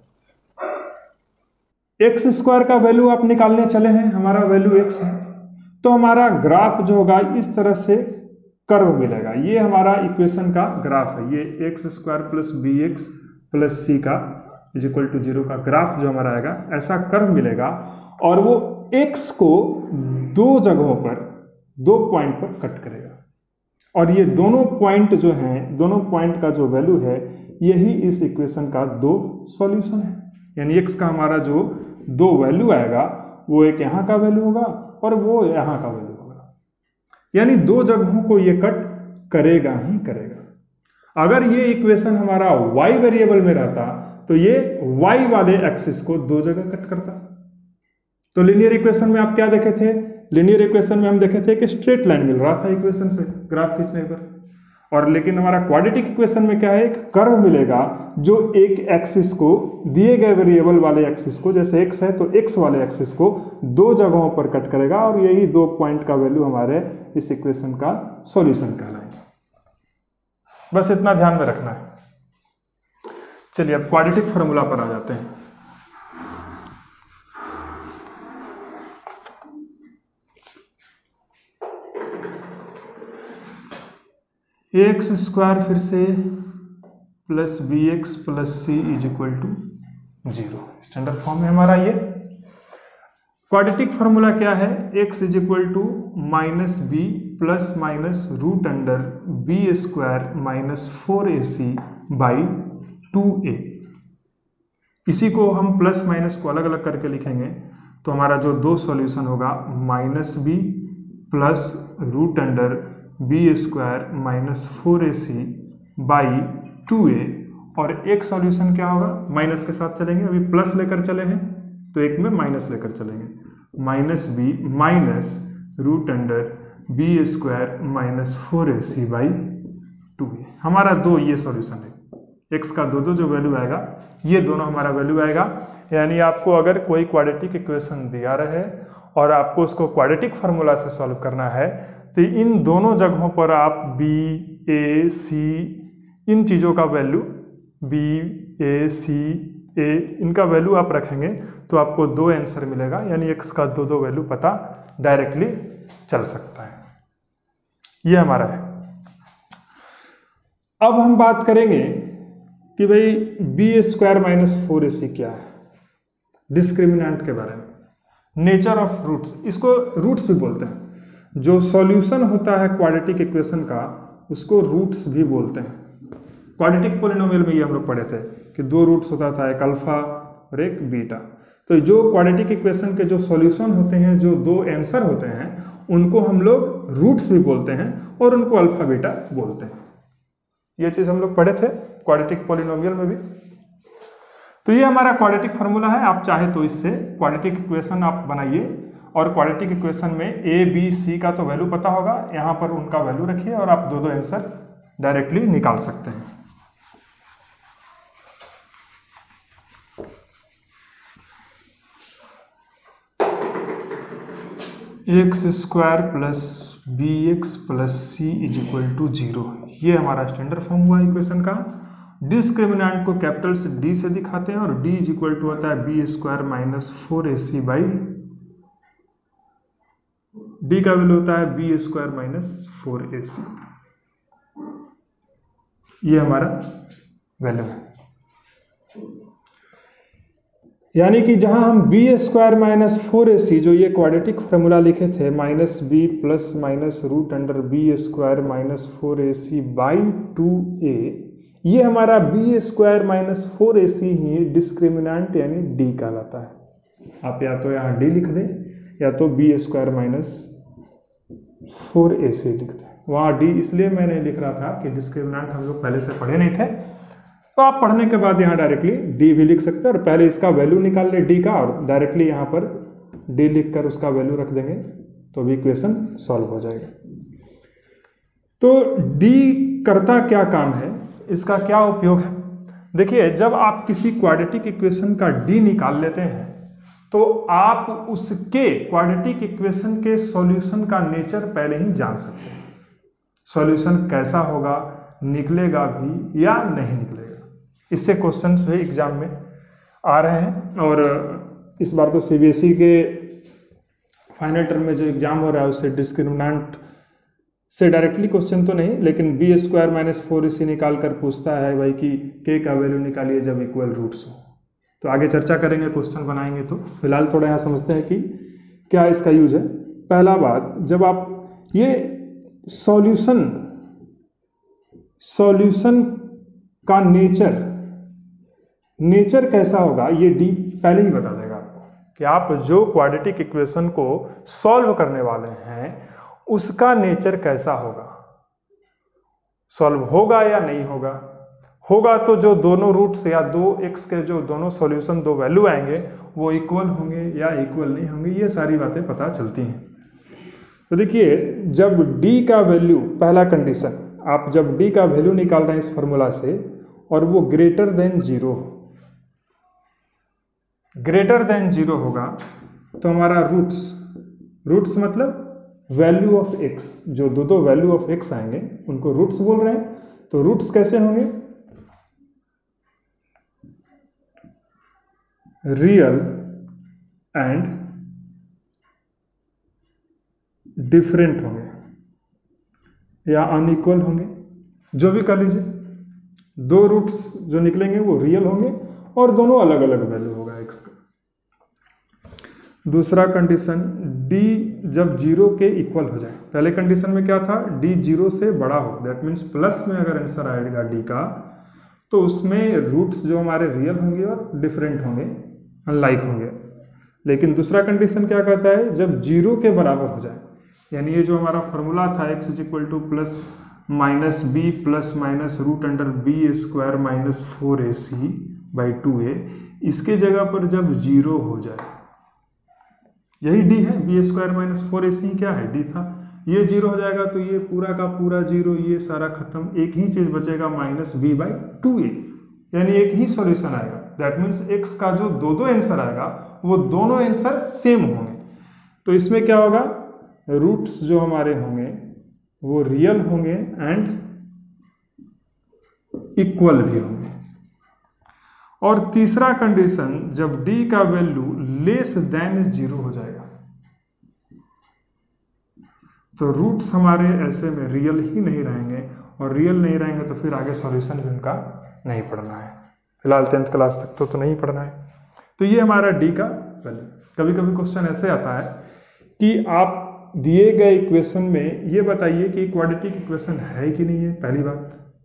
x² का वैल्यू आप निकालने चले हैं, हमारा वैल्यू x है, तो हमारा ग्राफ जो होगा इस तरह से कर्व मिलेगा। ये हमारा इक्वेशन का ग्राफ है। ये x² + bx + c का = 0 का ग्राफ जो हमारा आएगा, ऐसा कर्व मिलेगा। और वो x को 2 जगहों पर, 2 पॉइंट पर कट करेगा। और ये दोनों पॉइंट जो हैं, दोनों पॉइंट का जो वैल्यू है, यही इस इक्वेशन का 2 सॉल्यूशन है। यानी x का हमारा जो 2 वैल्यू आएगा, वो एक यहाँ का वैल्यू होगा और वो यहाँ का वैल्यू होगा। यानी 2 जगहों को ये कट करेगा ही करेगा। अगर ये इक्वेशन हमारा y वेरिएबल में रहता तो ये y वाले एक्सिस को 2 जगह कट करता। तो लीनियर इक्वेशन में आप क्या देखे थे? लीनियर इक्वेशन में हम देखे थे कि स्ट्रेट लाइन मिल रहा था इक्वेशन से ग्राफ खींचने पर। और लेकिन हमारा क्वाड्रेटिक इक्वेशन में क्या है? एक कर्व मिलेगा जो एक एक्सिस को, दिए गए वेरिएबल वाले एक्सिस को, जैसे x है तो x वाले एक्सिस को 2 जगहों पर कट करेगा। और यही 2 पॉइंट का वैल्यू हमारे इस इक्वेशन का सॉल्यूशन कहलाएगा। बस इतना ध्यान में रखना है। चलिए अब क्वाड्रेटिक फार्मूला पर आ जाते हैं। x² फिर से + bx + c = 0 स्टैंडर्ड फॉर्म में हमारा ये क्वाड्रेटिक फार्मूला क्या है? x = -b ± (-b²-4ac/2a)। इसी को हम प्लस माइनस को अलग अलग करके लिखेंगे तो हमारा जो 2 सॉल्यूशन होगा -b + (√b²-4ac/2a) और एक सॉल्यूशन क्या होगा? माइनस के साथ चलेंगे, अभी प्लस लेकर चले हैं तो एक में माइनस लेकर चलेंगे, -b (-b²-4ac/2a). हमारा 2 ये सॉल्यूशन है। x का 2 जो वैल्यू आएगा, ये दोनों हमारा वैल्यू आएगा। यानी आपको अगर कोई क्वाड्रेटिक इक्वेशन दिया रहे और आपको उसको क्वाड्रेटिक फार्मूला से सॉल्व करना है तो इन दोनों जगहों पर आप b, a, c, इन चीज़ों का value b, a, c, a, इनका वैल्यू आप रखेंगे तो आपको 2 आंसर मिलेगा। यानी x का 2 वैल्यू पता डायरेक्टली चल सकता है। ये हमारा है। अब हम बात करेंगे कि भाई b² - 4ac क्या है, डिस्क्रिमिनेंट के बारे में, नेचर ऑफ रूट्स, इसको रूट्स भी बोलते हैं। जो सॉल्यूशन होता है क्वाड्रेटिक इक्वेशन का उसको रूट्स भी बोलते हैं। क्वाड्रेटिक पॉलिनोमियल में ये हम लोग पढ़े थे कि 2 रूट्स होता था, एक अल्फा और एक बीटा। तो जो क्वाड्रेटिक इक्वेशन के जो सॉल्यूशन होते हैं, जो 2 आंसर होते हैं, उनको हम लोग रूट्स भी बोलते हैं और उनको अल्फा बीटा बोलते हैं। ये चीज़ हम लोग पढ़े थे क्वाड्रेटिक पॉलिनोमियल में भी। तो ये हमारा क्वाड्रेटिक फार्मूला है। आप चाहे तो इससे क्वाड्रेटिक इक्वेशन आप बनाइए, और क्वाड्रेटिक इक्वेशन में ए बी सी का तो वैल्यू पता होगा, यहाँ पर उनका वैल्यू रखिए और आप 2 आंसर डायरेक्टली निकाल सकते हैं। X square plus B x plus c is equal to 0, ये हमारा स्टैंडर्ड फॉर्म हुआ इक्वेशन का। डिस्क्रिमिनेंट को कैपिटल से डी से दिखाते हैं, और डी इज इक्वल टू होता है b square minus 4ac by D का वैल्यू होता है बी स्क्वायर माइनस 4ac। ये हमारा वैल्यू है। यानी कि जहां हम बी स्क्वायर माइनस 4ac, जो ये क्वाड्रेटिक फार्मूला लिखे थे, minus B plus minus root under b square minus 4ac by 2a, ये हमारा बी स्क्वायर माइनस 4ac ही डिस्क्रिमिनेंट यानी डी कहलाता है। आप या तो यहाँ डी लिख दें या तो बी स्क्वायर माइनस 4ac लिख दें। वहाँ डी इसलिए मैंने लिख रहा था कि डिस्क्रिमिनेंट हम लोग पहले से पढ़े नहीं थे, तो आप पढ़ने के बाद यहाँ डायरेक्टली डी भी लिख सकते हैं, और पहले इसका वैल्यू निकाल ले डी का, और डायरेक्टली यहाँ पर डी लिख कर उसका वैल्यू रख देंगे तो भी इक्वेशन सॉल्व हो जाएगा। तो डी करता क्या काम है, इसका क्या उपयोग है? देखिए, जब आप किसी क्वाड्रेटिक इक्वेशन का डी निकाल लेते हैं तो आप उसके क्वाड्रेटिक इक्वेशन के सॉल्यूशन का नेचर पहले ही जान सकते हैं। सॉल्यूशन कैसा होगा, निकलेगा भी या नहीं निकलेगा। इससे क्वेश्चन जो है एग्जाम में आ रहे हैं, और इस बार तो सीबीएसई के फाइनल टर्म में जो एग्जाम हो रहा है उससे डिस्क्रिमिनेंट से डायरेक्टली क्वेश्चन तो नहीं, लेकिन बी स्क्वायर माइनस 4ac निकाल कर पूछता है भाई कि के का वैल्यू निकालिए जब इक्वल रूट्स हो। तो आगे चर्चा करेंगे, क्वेश्चन बनाएंगे। तो फिलहाल थोड़ा यहाँ समझते हैं कि क्या इसका यूज है। पहला बात, जब आप ये सॉल्यूशन का नेचर कैसा होगा, ये डी पहले ही बता देगा आपको कि आप जो क्वाड्रेटिक इक्वेशन को सॉल्व करने वाले हैं उसका नेचर कैसा होगा, सॉल्व होगा या नहीं होगा। होगा तो जो दोनों रूट्स या 2x के जो दोनों सॉल्यूशन 2 वैल्यू आएंगे वो इक्वल होंगे या इक्वल नहीं होंगे, ये सारी बातें पता चलती हैं। तो देखिए, जब d का वैल्यू, पहला कंडीशन, आप जब d का वैल्यू निकाल रहे हैं इस फॉर्मूला से और वो ग्रेटर देन 0 होगा तो हमारा रूट्स मतलब वैल्यू ऑफ x, जो दो वैल्यू ऑफ x आएंगे उनको रूट्स बोल रहे हैं। तो रूट्स कैसे होंगे, रियल एंड डिफरेंट होंगे या अनइक्वल होंगे, जो भी कर लीजिए। 2 रूट्स जो निकलेंगे वो रियल होंगे और दोनों अलग अलग वैल्यू होगा x का। दूसरा कंडीशन, d जब 0 के इक्वल हो जाए। पहले कंडीशन में क्या था, d 0 से बड़ा हो, दैट मीन्स प्लस में अगर आंसर आएगा d का तो उसमें रूट्स जो हमारे रियल होंगे और डिफरेंट होंगे, अनलाइक होंगे। लेकिन दूसरा कंडीशन क्या कहता है, जब 0 के बराबर हो जाए, यानी ये जो हमारा फॉर्मूला था x is equal to plus minus B plus minus root under b square minus 4ac by 2a, इसके जगह पर जब 0 हो जाए, यही d है, बी स्क्वायर माइनस 4ac क्या है, d था, ये 0 हो जाएगा तो ये पूरा का पूरा 0, ये सारा खत्म, एक ही चीज बचेगा माइनस बी बाई 2a, यानी एक ही सॉल्यूशन आएगा। दैट मीन्स x का जो दो आंसर आएगा वो दोनों आंसर सेम होंगे। तो इसमें क्या होगा, रूट्स जो हमारे होंगे वो रियल होंगे एंड इक्वल भी होंगे। और तीसरा कंडीशन, जब d का वैल्यू लेस देन 0 हो जाएगा तो रूट्स हमारे ऐसे में रियल ही नहीं रहेंगे, और रियल नहीं रहेंगे तो फिर आगे सॉल्यूशन भी उनका नहीं पढ़ना है, फिलहाल 10th क्लास तक तो नहीं पढ़ना है। तो ये हमारा d का वैल्यू। कभी कभी क्वेश्चन ऐसे आता है कि आप दिए गए इक्वेशन में ये बताइए कि क्वाड्रेटिक इक्वेशन है कि नहीं है, पहली बात।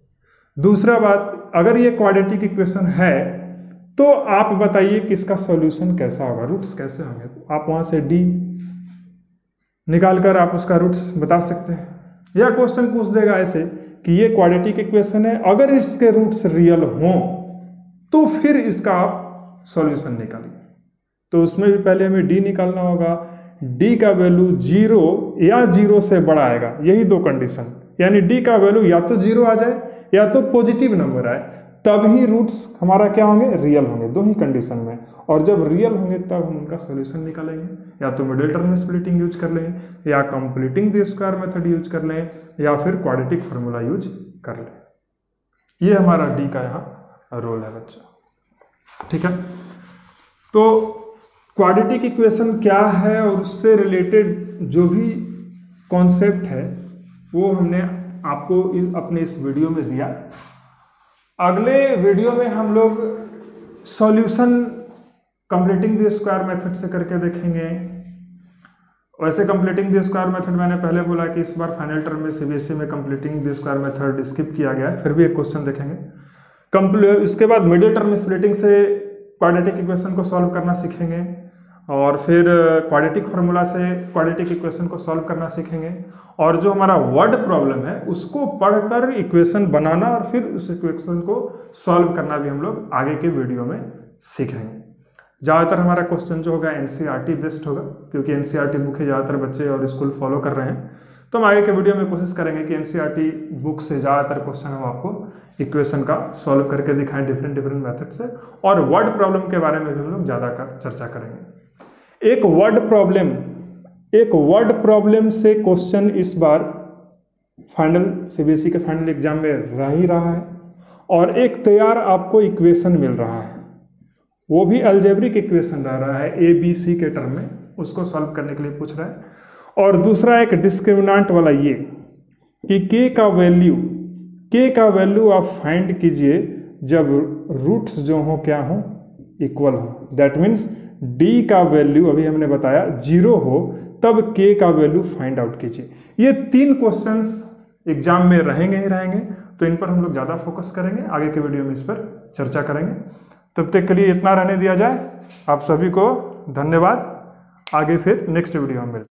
दूसरा बात, अगर ये क्वाड्रेटिक इक्वेशन है तो आप बताइए कि इसका सॉल्यूशन कैसा होगा, रूट्स कैसे होंगे। तो आप वहां से डी निकाल कर आप उसका रूट्स बता सकते हैं, या क्वेश्चन पूछ देगा ऐसे कि ये क्वाड्रेटिक इक्वेशन है, अगर इसके रूट्स रियल हों तो फिर इसका आप सॉल्यूशन निकालिए। तो उसमें भी पहले हमें डी निकालना होगा, डी का वैल्यू 0 या 0 से बड़ा आएगा, यही दो कंडीशन, यानी डी का वैल्यू या तो 0 आ जाए या तो पॉजिटिव नंबर आए, तब ही रूट्स हमारा क्या होंगे, रियल होंगे, दो ही कंडीशन में। और जब रियल होंगे तब हम उनका सॉल्यूशन निकालेंगे, या तो मिडिल टर्म स्प्लिटिंग यूज कर लें, या completing the square method use कर लें, या फिर क्वाड्रेटिक फार्मूला यूज कर लें। ये हमारा डी का यहाँ रोल है बच्चों, ठीक है। तो क्वाड्रेटिक इक्वेशन क्या है और उससे रिलेटेड जो भी कॉन्सेप्ट है वो हमने आपको अपने इस वीडियो में दिया। अगले वीडियो में हम लोग solution completing the square method से करके देखेंगे। वैसे कंप्लीटिंग द स्क्वायर मेथड मैंने पहले बोला कि इस बार फाइनल टर्म में सीबीएसई में completing the square method skip किया गया है, फिर भी एक क्वेश्चन देखेंगे। इसके बाद मिडिल टर्म स्प्लिटिंग से क्वाड्रेटिक इक्वेशन को सॉल्व करना सीखेंगे, और फिर क्वाड्रेटिक फार्मूला से क्वाड्रेटिक इक्वेशन को सॉल्व करना सीखेंगे, और जो हमारा वर्ड प्रॉब्लम है उसको पढ़कर इक्वेशन बनाना और फिर उस इक्वेशन को सॉल्व करना भी हम लोग आगे के वीडियो में सीखेंगे। ज़्यादातर हमारा क्वेश्चन जो होगा एनसीईआरटी बेस्ड होगा, क्योंकि एनसीईआरटी बुक ही ज़्यादातर बच्चे और स्कूल फॉलो कर रहे हैं। तो हम आगे के वीडियो में कोशिश करेंगे कि एनसीईआरटी बुक से ज़्यादातर क्वेश्चन हम आपको इक्वेशन का सॉल्व करके दिखाएं डिफरेंट मेथड से, और वर्ड प्रॉब्लम के बारे में भी हम लोग ज़्यादा चर्चा करेंगे। एक वर्ड प्रॉब्लम से क्वेश्चन इस बार फाइनल सीबीएसई के फाइनल एग्जाम में रह ही रहा है, और एक तैयार आपको इक्वेशन मिल रहा है, वो भी अलजेब्रिक इक्वेशन रह रहा है ABC के टर्म में, उसको सॉल्व करने के लिए पूछ रहा है। और दूसरा एक डिस्क्रिमिनेंट वाला ये कि k का वैल्यू आप फाइंड कीजिए जब रूट्स जो हो क्या हो, इक्वल हो। दैट मीन्स d का वैल्यू अभी हमने बताया 0 हो तब k का वैल्यू फाइंड आउट कीजिए। ये 3 क्वेश्चंस एग्जाम में रहेंगे ही रहेंगे, तो इन पर हम लोग ज़्यादा फोकस करेंगे, आगे के वीडियो में इस पर चर्चा करेंगे। तब तक के लिए इतना रहने दिया जाए। आप सभी को धन्यवाद, आगे फिर नेक्स्ट वीडियो में मिलते हैं।